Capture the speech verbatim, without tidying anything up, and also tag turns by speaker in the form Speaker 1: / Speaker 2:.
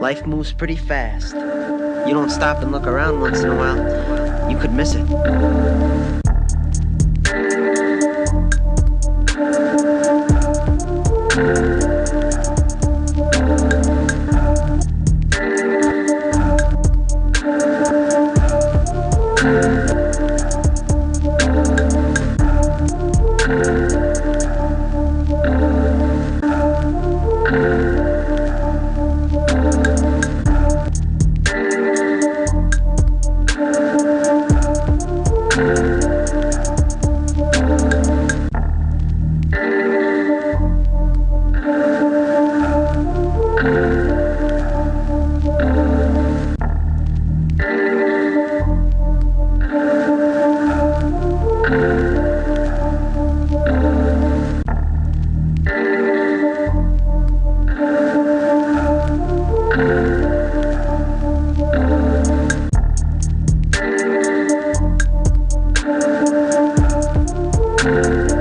Speaker 1: Life moves pretty fast. You don't stop and look around once in a while, you could miss it.
Speaker 2: Thank you.